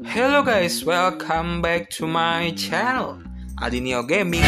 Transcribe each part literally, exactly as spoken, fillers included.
Hello guys, welcome back to my channel Adinio Gaming.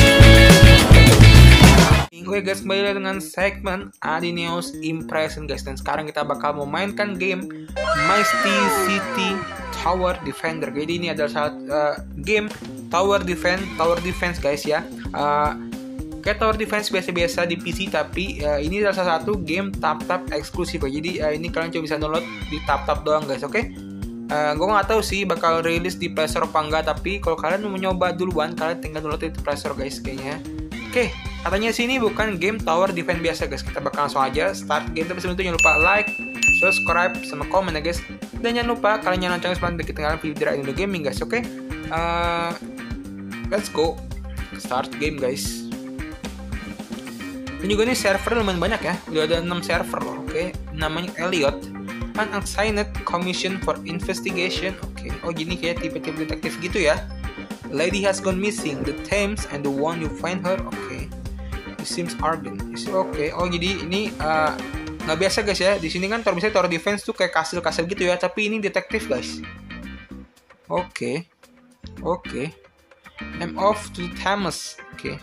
Oke guys, kembali lagi dengan segmen Adinio's Impression guys. Dan sekarang kita bakal memainkan game Misty City Tower Defender. Jadi ini adalah salah uh, game Tower Defense, Tower Defense guys ya. Uh, Kayak Tower Defense biasa-biasa di P C, tapi uh, ini adalah salah satu game tap-tap eksklusif. Jadi uh, ini kalian cuma bisa download di tap-tap doang guys, oke? Okay? Uh, gue nggak tahu sih bakal rilis di Play Store apa enggak, tapi kalau kalian mau nyoba duluan, kalian tinggal download di Play Store guys kayaknya. Oke, okay, katanya sini bukan game Tower Defense biasa guys. Kita bakal langsung aja start game. Tapi sebelum itu jangan lupa like, subscribe, sama komen ya guys. Dan jangan lupa kalian nyalakan lonceng supaya tidak ketinggalan video dari Indo Gaming guys, oke? Okay? Uh, let's go start game guys. Ini juga nih server lumayan banyak ya, udah ada enam server loh, oke? Okay? Namanya Elliot, Unassigned Commission for Investigation, oke? Okay. Oh gini kayak tipe-tipe detektif gitu ya. Lady has gone missing, the Thames and the one you find her, oke? Okay. It seems urgent, oke? Okay. Oh jadi ini uh, nggak biasa guys ya. Di sini kan kalau misalnya Tower Defense tuh kayak kastil-kastil gitu ya, tapi ini detektif guys. Oke, okay. oke. Okay. I'm off to the Thames, oke? Okay.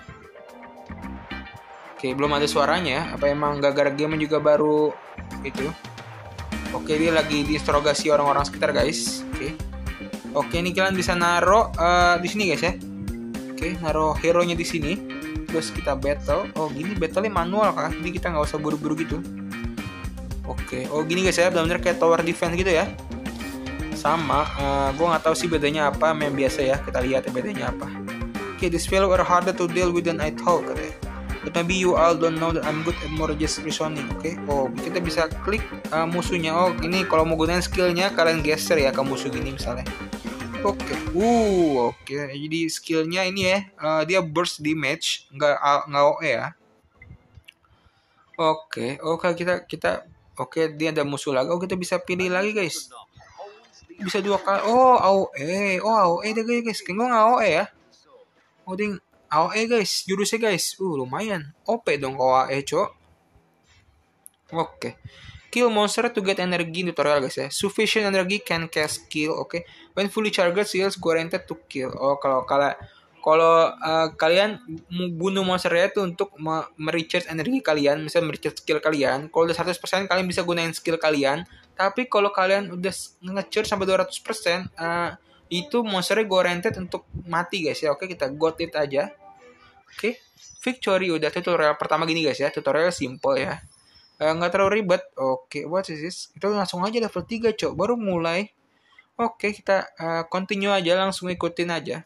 Oke, belum ada suaranya. Apa emang gara-gara game juga baru itu? Oke, dia lagi diinterogasi orang-orang sekitar, guys. Oke. Oke, ini kalian bisa naro uh, di sini, guys ya. Oke, naro hero-nya di sini. Terus kita battle. Oh, gini battle-nya manual kah? Jadi kita nggak usah buru-buru gitu. Oke. Oh, gini guys ya, benar-benar kayak tower defense gitu ya. Sama, uh, gue nggak tahu sih bedanya apa, memang biasa ya. Kita lihat ya bedanya apa. Oke, this fellow are harder to deal with than I thought, katanya. But maybe you all don't know that I'm good at more just reasoning, oke? Okay? Oh, kita bisa klik uh, musuhnya. Oh, ini kalau mau gunain skillnya kalian geser ya ke musuh gini misalnya. Oke, okay. uh, oke. Okay. Jadi skillnya ini ya, uh, dia burst damage, nggak nggak O E ya. Oke, okay. oke okay, kita kita, oke okay, dia ada musuh lagi. Oh kita bisa pilih lagi guys. Bisa dua kali. Oh A O E, oh A O E deh guys. Kayaknya nggak A O E ya. Oh ding. A O E guys, jurusnya guys, uh lumayan, O P dong kalau A O E cok. Oke, okay. Kill monster to get energy tutorial guys ya. Sufficient energy can cast kill, oke. Okay. When fully charged, heals guaranteed to kill. Oh kalau kalau kalau uh, kalian bunuh monsternya itu untuk merecharge energi kalian, misalnya merecharge skill kalian. Kalau udah seratus persen kalian bisa gunain skill kalian. Tapi kalau kalian udah nge-charge sampai dua ratus persen, uh, itu monsternya guaranteed untuk mati guys ya. Oke, kita got it aja. Oke, victory udah tutorial pertama gini guys ya. Tutorial simple ya, nggak uh, terlalu ribet. Oke, what is this? Kita langsung aja level tiga cok, baru mulai. Oke, kita uh, continue aja, langsung ikutin aja.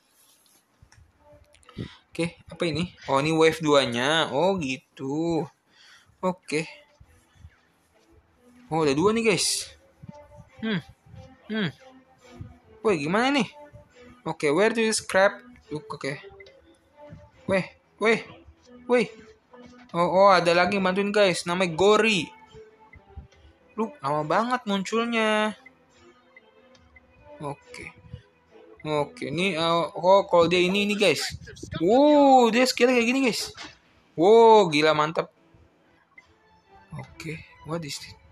Oke, apa ini? Oh ini wave dua nya. Oh gitu. Oke. Oh ada dua nih guys. Hmm Hmm Wih, gimana nih? Oke, okay, where do you scrap? Oke. Okay. Weh, weh, weh. Oh, oh, ada lagi bantuin guys. Namanya Gori. Lu lama banget munculnya. Oke. Okay. Oke, okay. Ini uh, oh kalau dia ini ini guys. Wow, dia skill kayak gini guys. Wow, gila mantap. Oke, okay. What is it?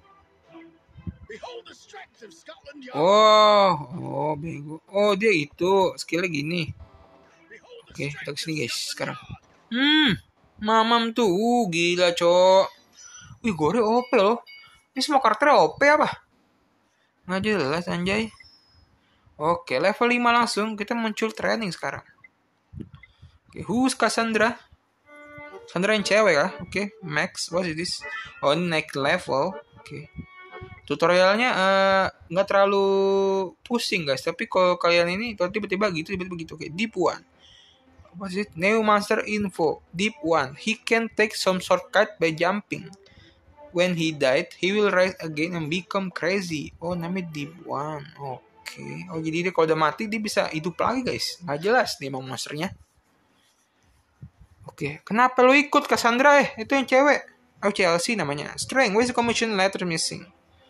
Oh, oh bego. Oh dia itu skillnya gini. Oke, okay, kita kesini guys sekarang. Hmm, mamam tuh, uh, gila cok. Wih, Gore O P loh. Ini semua karakternya O P apa? Nggak jelas anjay. Oke, okay, level lima langsung. Kita muncul training sekarang. Oke, okay, who's Cassandra? Cassandra yang cewek kah? Oke, okay, Max, what is this? Oh, ini naik level. Oke. Okay. Tutorialnya nggak uh, terlalu pusing guys, tapi kalau kalian ini kalau tiba-tiba gitu tiba-tiba gitu kayak Deep One, what is it? New monster info. Deep One, he can take some shortcut by jumping. When he died, he will rise again and become crazy. Oh namanya Deep One. Oke. Okay. Oh jadi dia kalau udah mati dia bisa hidup lagi guys. Nggak jelas nih emang monsternya. Oke. Okay. Kenapa lu ikut Cassandra eh? Itu yang cewek. Oh Chelsea namanya. Strength, where's the commission letter missing?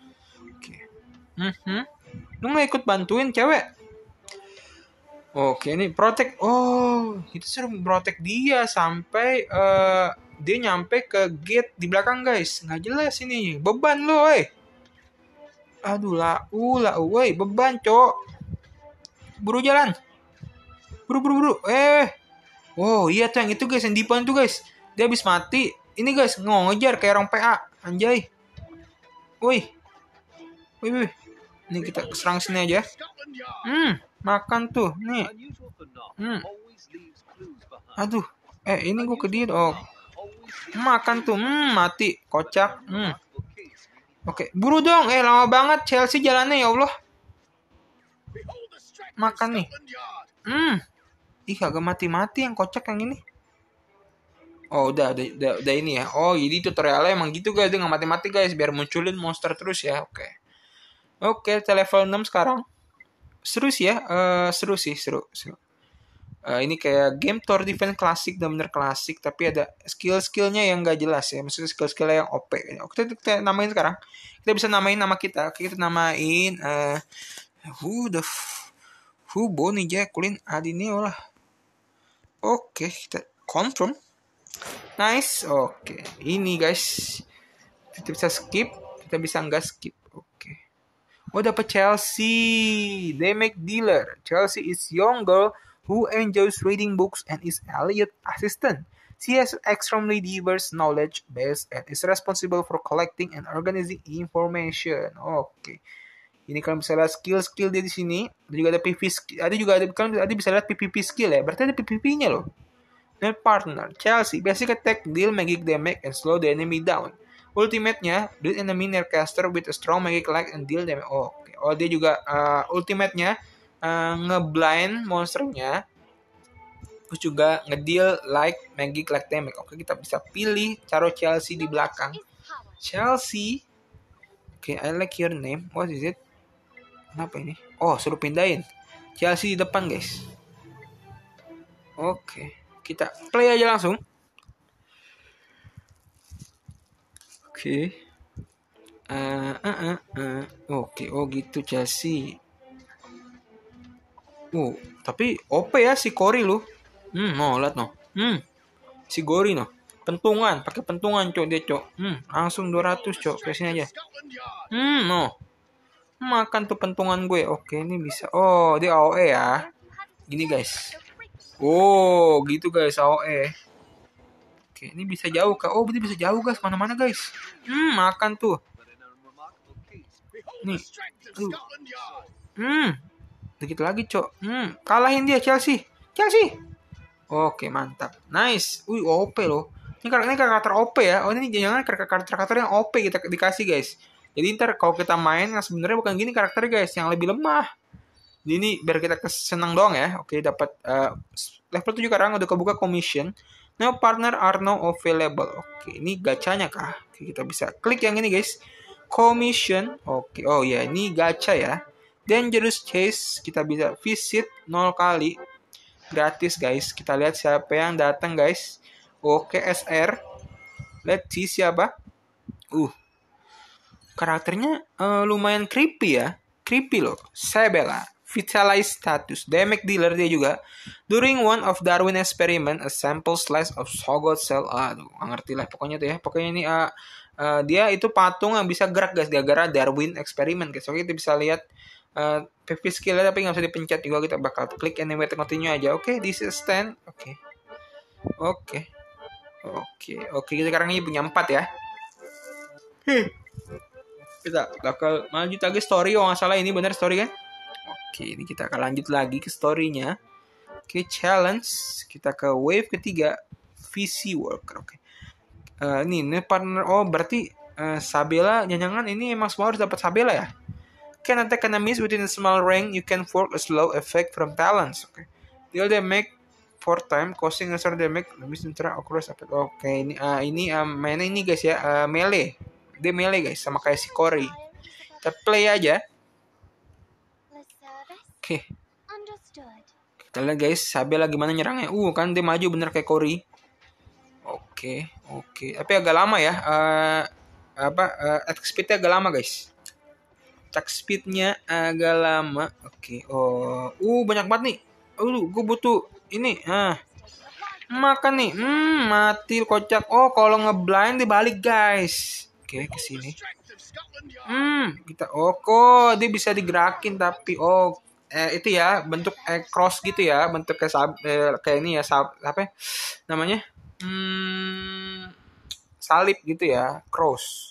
Hmm, lu nggak ikut bantuin cewek? Oke, ini protect. Oh, itu suruh protect dia sampai uh, dia nyampe ke gate di belakang guys. Nggak jelas ini. Beban lu, eh. Aduh lah, ulah, woi, beban cok. buru jalan. Buru, buru, buru. Eh. Oh iya tuh yang itu guys, yang Dipan tuh guys. Dia habis mati. Ini guys, ngejar kayak orang P A. Anjay. Woi. Woi, woi. Ini kita serang sini aja. Hmm, makan tuh. Nih. Hmm. Aduh. Eh, ini gue ke dia. Oh. Makan tuh. Hmm, mati. Kocak. Hmm. Oke, buru dong. Eh, lama banget Chelsea jalannya ya Allah. Makan nih. Hmm. Ih, kagak mati-mati yang kocak yang ini. Oh, udah, udah, udah, udah ini ya. Oh, jadi tutorialnya emang gitu guys. Dia nggak mati-mati guys. Biar munculin monster terus ya. Oke. Oke, kita level enam sekarang. Seru sih ya. Uh, seru sih, seru. seru. Uh, ini kayak game tower defense klasik. Bener-bener klasik. Tapi ada skill-skillnya yang nggak jelas ya. Maksudnya skill-skillnya yang O P. Oke, kita, kita namain sekarang. Kita bisa namain nama kita. Oke, kita namain... Uh, who the... F- who Bonnie Jacqueline Adineo lah. Oke, kita confirm. Nice, oke. Okay. Ini guys, kita bisa skip, kita bisa nggak skip. Oke. Okay. Oh, dapat Chelsea. They make dealer. Chelsea is young girl who enjoys reading books and is Elliot assistant. She has extremely diverse knowledge base and is responsible for collecting and organizing information. Oke. Okay. Ini kalian bisa lihat skill-skill dia di sini. Ada juga ada P V skill. Ada juga ada kalian ada bisa lihat P V P skill ya. Berarti ada P V P-nya loh. Then partner, Chelsea, basic attack, deal magic damage, and slow the enemy down. Ultimate-nya, build enemy near caster with a strong magic light and deal damage. Oh, okay. Oh dia juga uh, ultimate-nya uh, ngeblind monsternya. Terus juga ngedeal like magic light damage. Oke, okay, kita bisa pilih taruh Chelsea di belakang. Chelsea. Oke, okay, I like your name. What is it? Kenapa ini? Oh, suruh pindahin. Chelsea di depan, guys. Oke. Okay. Kita play aja langsung. Oke. Okay. Uh, uh, uh, uh. Oke, okay. Oh gitu Chelsea. Oh, tapi O P ya si Cory lu. Hmm, no, lihat no. Hmm. Si Gori no. Pentungan, pakai pentungan cok dia cok. Hmm, langsung dua ratus cok, ke sini aja. Hmm, no. Makan tuh pentungan gue. Oke, ini bisa. Oh, dia A O E ya. Gini guys. Oh, gitu guys, A O E. Oke, ini bisa jauh kah? Oh, berarti bisa jauh guys, mana-mana guys. Hmm, makan tuh. Nih. Aduh. Hmm. Dikit lagi, Cok. Hmm, kalahin dia Chelsea. Chelsea. Oke, mantap. Nice. Wih, O P loh. Ini karakter, ini karakter O P ya. Oh, ini jangan karakter-karakter yang O P kita dikasih, guys. Jadi ntar kalau kita main yang sebenarnya bukan gini karakternya, guys, yang lebih lemah. Jadi ini biar kita senang doang ya. Oke, dapat uh, level tujuh sekarang udah kebuka commission. No partner are no available. Oke, ini gacanya kah? Oke, kita bisa klik yang ini guys. Commission. Oke, oh ya ini gacha ya. Dangerous Chase. Kita bisa visit nol kali. Gratis guys. Kita lihat siapa yang datang guys. Oke, S R. Let's see siapa. Uh. Karakternya uh, lumayan creepy ya. Creepy loh. Sabella. Vitalize status. Damage dealer dia juga. During one of Darwin experiment, a sample slice of Sogot cell. Aduh, gak ngerti lah pokoknya tuh ya. Pokoknya ini uh, uh, dia itu patung yang bisa gerak guys. Gara-gara Darwin experiment guys. Oke, kita bisa lihat uh, P V skillnya tapi gak usah dipencet juga. Kita bakal klik animate continue aja. Oke, okay, this is stand. Oke. Okay. Oke. Okay. Oke. Okay. Oke, okay, kita sekarang ini punya empat ya. Hmm. Kita bakal lanjut lagi story. Oh, nggak salah ini benar story kan? Oke, ini kita akan lanjut lagi ke story-nya. Oke, challenge. Kita ke wave ketiga. V C worker. Oke. Uh, ini, ini partner. Oh, berarti uh, Sabella. Jangan-jangan ini emang semua harus dapat Sabella ya? Can attack enemies within a small range. You can fork a slow effect from talents. Oke. Deal damage four time. Causing a certain damage. Enemies interact across effect. Oke, ini uh, ini uh, mainnya ini guys ya. Uh, melee. Dia melee guys. Sama kayak si Cory. Kita play aja. Oke. Okay. Kita lihat guys, Sabella gimana nyerangnya. Uh, kan dia maju bener kayak Cory. Oke, okay, oke. Okay. Tapi agak lama ya. Uh, apa? Uh, attack speednya agak lama guys. Attack speednya agak lama. Oke. Okay. Oh, uh banyak banget nih. Uh, gue butuh ini. Ah, makan nih. Hmm, mati kocak. Oh, kalau ngeblind dibalik guys. Oke, okay, kesini. Hmm, kita. Oh, kok dia bisa digerakin tapi. Oh. eh, itu ya bentuk eh, cross gitu ya, bentuk kayak sab, eh, kayak ini ya sab, apa ya, namanya hmm, salib gitu ya, cross.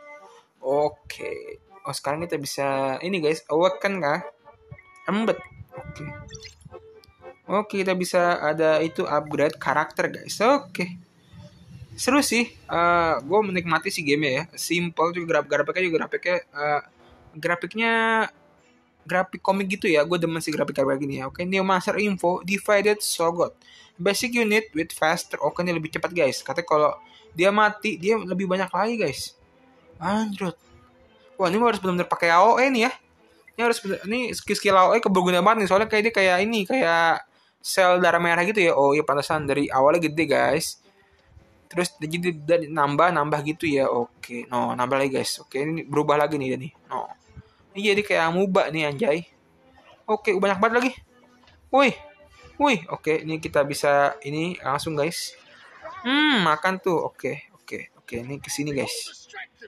Oke. Oh sekarang kita bisa ini guys, awaken kah? Embed. Oke. Oke kita bisa ada itu upgrade karakter guys. Oke. Seru sih. Uh, gue menikmati si game ya. Simple juga grafik grafiknya juga grafiknya uh, grafiknya grafik komik gitu ya. Gue demen sih grafik kayak gini ya. Oke, New Master Info Divided Sogot. Basic unit with faster. Oke, ini lebih cepat guys. Katanya kalau dia mati, dia lebih banyak lagi guys. Anjir. Wah, ini harus benar-benar pakai A O E nih ya. Ini harus bener, ini skill-skill A O E keberguna banget nih. Soalnya kayak dia kayak ini, kayak sel darah merah gitu ya. Oh iya pantasan dari awalnya gede guys. Terus jadi nambah nambah gitu ya. Oke, no nambah lagi guys. Oke, ini berubah lagi nih jadi. No. Ini jadi kayak amuba nih anjay. Oke, banyak banget lagi. Woi. Woi, oke, ini kita bisa ini langsung guys. Hmm, makan tuh. Oke, oke, oke. Ini kesini guys.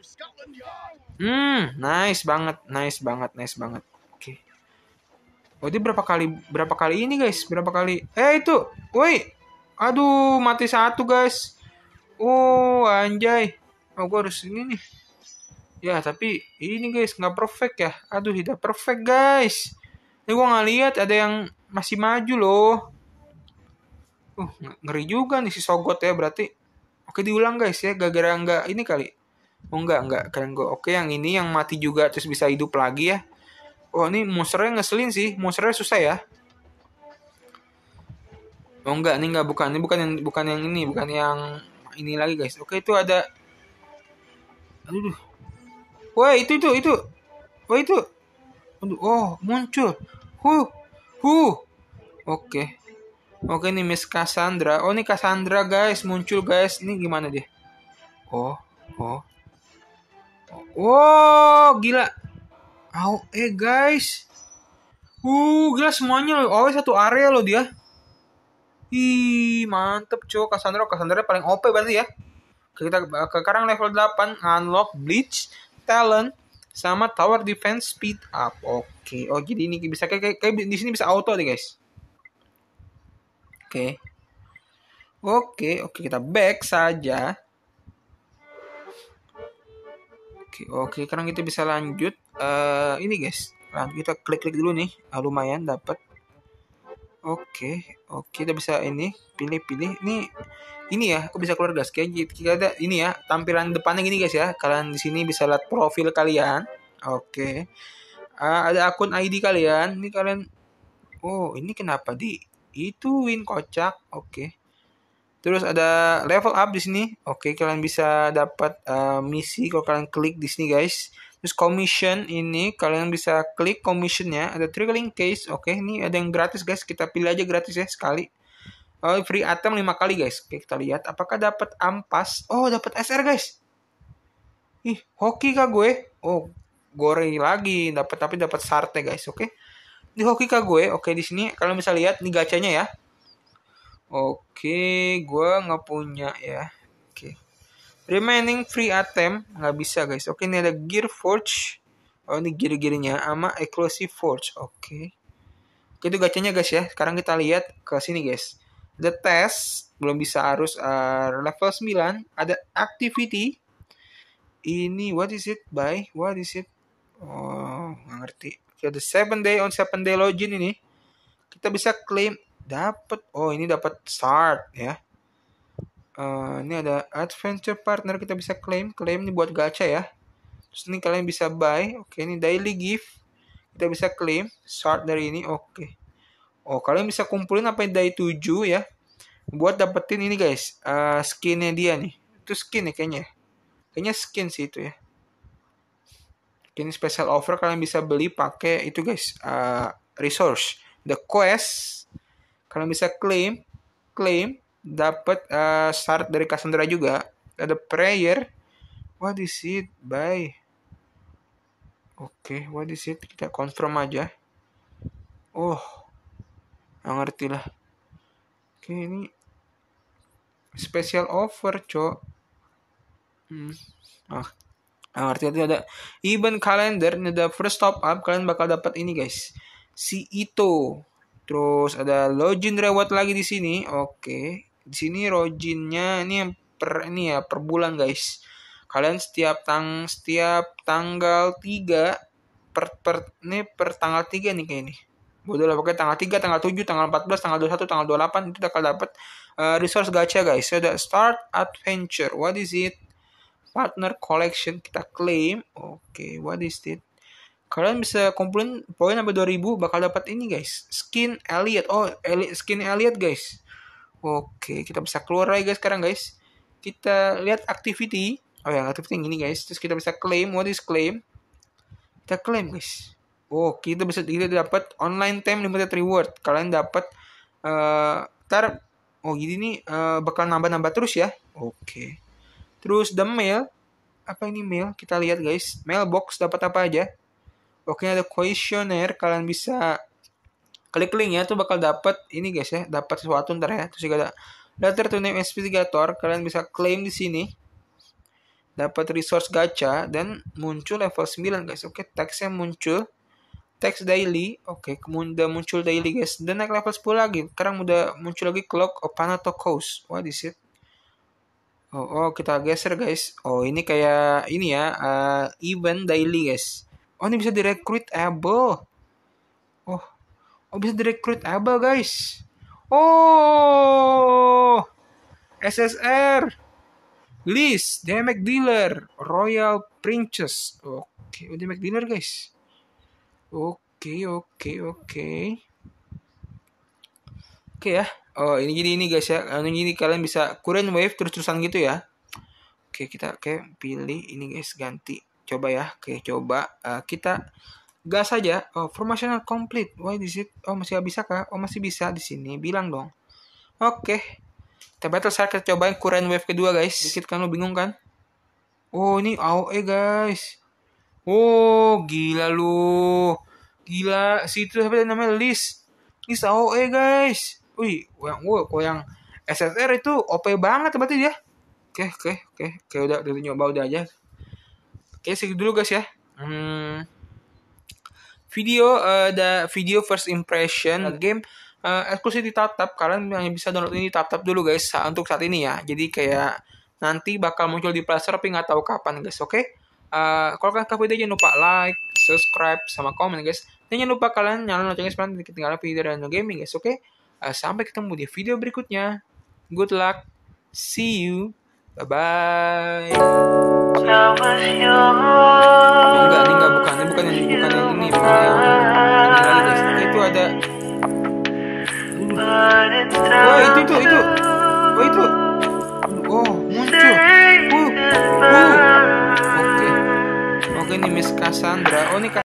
Hmm, nice banget, nice banget, nice banget. Oke. Oh, dia berapa kali berapa kali ini guys? Berapa kali? Eh itu. Woi. Aduh, mati satu guys. Oh, anjay. Oh, gue harus ini nih. Ya, tapi ini guys nggak perfect ya. Aduh, tidak perfect guys. Ini gue nggak lihat ada yang masih maju loh. Uh, ngeri juga nih si Sogot ya berarti. Oke, diulang guys ya. Gara-gara nggak ini kali. Oh enggak, enggak. Keren gue. Oke, yang ini yang mati juga terus bisa hidup lagi ya. Oh, ini monsternya ngeselin sih. Monsternya susah ya. Oh enggak, ini enggak bukan. Ini bukan yang bukan yang ini, bukan yang ini lagi guys. Oke, itu ada. Aduh. Wah, itu itu itu. Wah, itu. Aduh, oh, muncul. Huh. Huh. Oke. Oke, ini Miss Cassandra. Oh, ini Cassandra guys, muncul guys. Ini gimana dia? Oh, oh. Oh, gila. Oh, eh guys. Uh, gila semuanya loh. Oh, satu area loh dia. Ih, mantep cok. Cassandra, Cassandra paling O P berarti ya. Kita ke sekarang level delapan, unlock Bleach, Talent, sama Tower Defense Speed Up. Oke. Oh, jadi ini bisa kayak, kayak, kayak di sini bisa auto deh, guys. Oke. Oke, oke kita back saja. Oke, oke, sekarang kita bisa lanjut. Uh, ini guys, lanjut kita klik-klik dulu nih. Ah, lumayan dapat. Oke, oke kita bisa ini pilih-pilih. Ini ini ya, aku bisa keluar guys. Kayak kita ada ini ya, tampilan depannya gini guys ya. Kalian di sini bisa lihat profil kalian. Oke. Uh, ada akun I D kalian. Ini kalian. Oh, ini kenapa di itu win kocak. Oke. Terus ada level up di sini. Oke, kalian bisa dapat uh, misi kalau kalian klik di sini guys. Terus commission ini kalian bisa klik commissionnya. Ada triggering case. Oke, ini ada yang gratis guys. Kita pilih aja gratis ya sekali. Oh, free item lima kali guys. Oke, kita lihat apakah dapat ampas. Oh, dapat S R guys. Ih, hoki kah gue? Oh, gore lagi dapat tapi dapat sarte guys. Oke. Di hoki kah gue? Oke, di sini kalian bisa lihat nih gacanya ya. Oke, gue nggak punya ya. Oke. Remaining free item nggak bisa guys. Oke, ini ada Gear Forge. Oh, ini gear-gearnya sama Exclusive Forge. Oke. Oke, itu gacanya guys ya. Sekarang kita lihat ke sini guys. The test belum bisa harus uh, level sembilan. Ada activity. Ini what is it by? What is it? Oh, nggak ngerti. Ada seven day on seven day login ini. Kita bisa claim dapat. Oh, ini dapat start ya. Uh, ini ada adventure partner kita bisa claim. Claim ini buat gacha ya. Terus ini kalian bisa buy. Oke, ini daily gift. Kita bisa claim start dari ini. Oke. Oh, kalian bisa kumpulin apa dari tujuh ya. Buat dapetin ini guys. Uh, skinnya dia nih. Itu skin nih kayaknya. Kayaknya skin sih itu ya. Ini special offer kalian bisa beli pakai itu guys. Uh, resource. The quest. Kalian bisa claim. Claim. Dapat uh, start dari Cassandra juga. Ada prayer. What is it? Bye. Oke, okay, what is it? Kita confirm aja. Oh. Nggak ngerti lah. Oke, okay, ini special offer, cok. Hmm. Ah. Nggak ngerti, ada event calendar. Ini ada first top up. Kalian bakal dapat ini, guys. si Ito. Terus ada login reward lagi di sini. Oke. Di sini loginnya ini yang per ini ya per bulan guys. Kalian setiap tang setiap tanggal tiga per per ini per tanggal tiga nih kayak ini. Bodoh lah pokoknya tanggal tiga, tanggal tujuh, tanggal empat belas, tanggal dua puluh satu, tanggal dua puluh delapan itu bakal dapat uh, resource gacha guys. So the start adventure. What is it? Partner collection kita claim. Oke, okay, what is it? Kalian bisa kumpulin poin sampai dua ribu bakal dapat ini guys. Skin Elliot. Oh, Elliot, skin Elliot guys. Oke, okay, kita bisa keluar lagi guys sekarang guys. Kita lihat activity. Oh ya, activity ini guys. Terus kita bisa claim. What is claim? Kita claim guys. Oh, kita bisa kita dapat online time limited reward. Kalian dapat uh, ntar oh gini nih uh, bakal nambah-nambah terus ya. Oke. Okay. Terus the mail. Apa ini mail? Kita lihat guys. Mailbox dapat apa aja? Oke, okay, ada questionnaire. Kalian bisa klik link ya, tuh bakal dapat ini guys ya, dapat sesuatu ntar ya. Terus juga ada letter to name investigator. Kalian bisa claim di sini. Dapat resource gacha dan muncul level sembilan guys. Oke, okay, teksnya muncul. Text daily, oke, okay, udah muncul daily guys. Dan naik level sepuluh lagi. Sekarang udah muncul lagi clock of Thanatos. What is it? Oh, oh, kita geser guys. Oh, ini kayak ini ya, uh, event daily guys. Oh, ini bisa direcruitable. Oh, oh bisa direcruitable guys. Oh, S S R, list, damage dealer, royal princess. Oke, okay. Oh, damage dealer guys. Oke, oke, oke. Oke ya. Oh, ini jadi ini guys ya. Ini gini kalian bisa current wave terus-terusan gitu ya. Oke, kita oke pilih ini guys, ganti. Coba ya. Oke, coba uh, kita gas aja. Oh, formational complete. Why is it? Oh, masih bisa kah? Oh, masih bisa di sini. Bilang dong. Oke. Kita battle start, kita cobain current wave kedua guys. Dikit kan lo bingung kan? Oh, ini A O E guys. Oh, gila lu. Gila, situ apa namanya list. List A O E guys. Wih, yang wow, kok yang S S R itu O P banget berarti dia. Oke, oke, oke. Oke, udah udah nyoba udah aja. Oke, segitu dulu guys ya. Hmm. Video uh, ada video first impression uh, game uh, eksklusif di TapTap. Kalian hanya bisa download ini di TapTap dulu guys untuk saat ini ya. Jadi kayak nanti bakal muncul di Play Store tapi nggak tahu kapan guys. Oke. Okay? Uh, kalau kalian suka video jangan lupa like, subscribe, sama komen guys. Dan jangan lupa kalian nyalain loncengnya supaya nanti ketinggalan video dari Gaming guys. Oke, okay? uh, sampai ketemu di video berikutnya. Good luck, see you, bye bye. Oh, enggak, ini enggak bukan, ini bukan yang bukan yang ini, bukan yang ini lagi guys. Oke, itu ada. Oh itu itu itu, oh itu, oh muncul. Uh, uh. Oke, ini Miss Cassandra. Oh ini